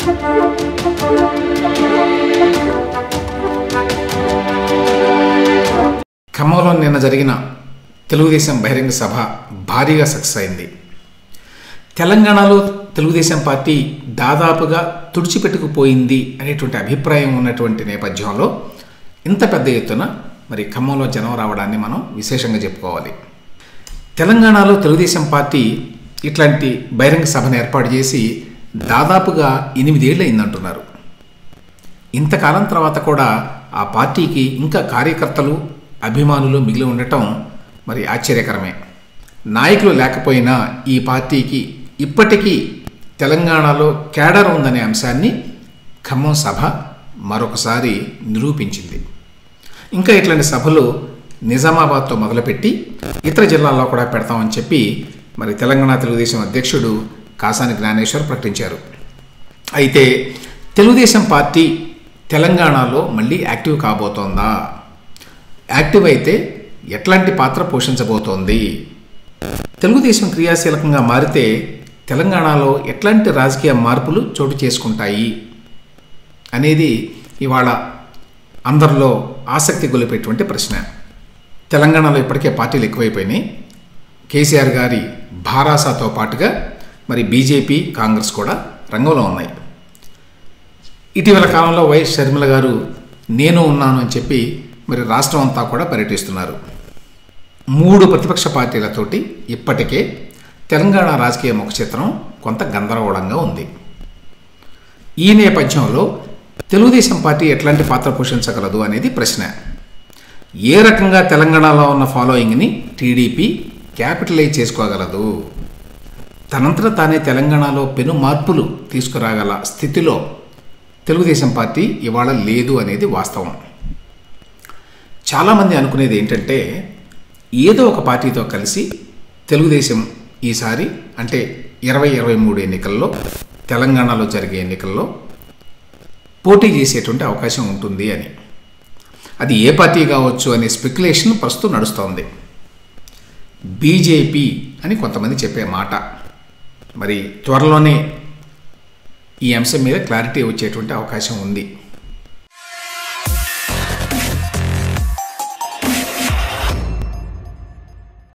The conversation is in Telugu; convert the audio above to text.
ఖమ్మంలో నిన్న జరిగిన తెలుగుదేశం బహిరంగ సభ భారీగా సక్సెస్ అయింది. తెలంగాణలో తెలుగుదేశం పార్టీ దాదాపుగా తుడిచిపెట్టుకుపోయింది అనేటువంటి అభిప్రాయం ఉన్నటువంటి నేపథ్యంలో ఇంత పెద్ద ఎత్తున మరి ఖమ్మంలో జనం రావడాన్ని మనం విశేషంగా చెప్పుకోవాలి. తెలంగాణలో తెలుగుదేశం పార్టీ ఇట్లాంటి బహిరంగ సభను ఏర్పాటు చేసి దాదాపుగా 8 ఏళ్ళు అయిందంటున్నారు. ఇంతకాలం తర్వాత కూడా ఆ పార్టీకి ఇంకా కార్యకర్తలు అభిమానులు మిగిలి ఉండటం మరి ఆశ్చర్యకరమే. నాయకులు లేకపోయినా ఈ పార్టీకి ఇప్పటికీ తెలంగాణలో కేడర్ ఉందనే అంశాన్ని ఖమ్మం సభ మరొకసారి నిరూపించింది. ఇంకా ఇట్లాంటి సభలు నిజామాబాద్తో మొదలుపెట్టి ఇతర జిల్లాల్లో కూడా పెడతామని చెప్పి మరి తెలంగాణ తెలుగుదేశం అధ్యక్షుడు కాసాని జ్ఞానేశ్వర్ ప్రకటించారు. అయితే తెలుగుదేశం పార్టీ తెలంగాణలో మళ్ళీ యాక్టివ్ కాబోతోందా? యాక్టివ్ అయితే ఎట్లాంటి పాత్ర పోషించబోతోంది? తెలుగుదేశం క్రియాశీలకంగా మారితే తెలంగాణలో ఎట్లాంటి రాజకీయ మార్పులు చోటు చేసుకుంటాయి అనేది ఇవాళ అందరిలో ఆసక్తి గొలిపేటువంటి ప్రశ్న. తెలంగాణలో ఇప్పటికే పార్టీలు ఎక్కువైపోయినాయి. కేసీఆర్ గారి భారాసాతో పాటుగా మరి బీజేపీ, కాంగ్రెస్ కూడా రంగంలో ఉన్నాయి. ఇటీవల కాలంలో వైఎస్ షర్మిల గారు నేను ఉన్నాను అని చెప్పి మరి రాష్ట్రం అంతా కూడా పర్యటిస్తున్నారు. 3 ప్రతిపక్ష పార్టీలతోటి ఇప్పటికే తెలంగాణ రాజకీయ ముఖచిత్రం కొంత గందరగోళంగా ఉంది. ఈ నేపథ్యంలో తెలుగుదేశం పార్టీ ఎట్లాంటి పాత్ర పోషించగలదు అనేది ప్రశ్న. ఏ రకంగా తెలంగాణలో ఉన్న ఫాలోయింగ్ని టీడీపీ క్యాపిటలైజ్ చేసుకోగలదు? తనంతట తానే తెలంగాణలో పెను మార్పులు తీసుకురాగల స్థితిలో తెలుగుదేశం పార్టీ ఇవాళ లేదు అనేది వాస్తవం. చాలామంది అనుకునేది ఏంటంటే ఏదో ఒక పార్టీతో కలిసి తెలుగుదేశం ఈసారి అంటే 2023 ఎన్నికల్లో తెలంగాణలో జరిగే ఎన్నికల్లో పోటీ చేసేటువంటి అవకాశం ఉంటుంది అని. అది ఏ పార్టీ కావచ్చు అనే స్పెక్యులేషన్ ప్రస్తుతం నడుస్తోంది. బీజేపీ అని కొంతమంది చెప్పే మాట. మరి త్వరలోనే ఈ అంశం మీద క్లారిటీ వచ్చేటువంటి అవకాశం ఉంది.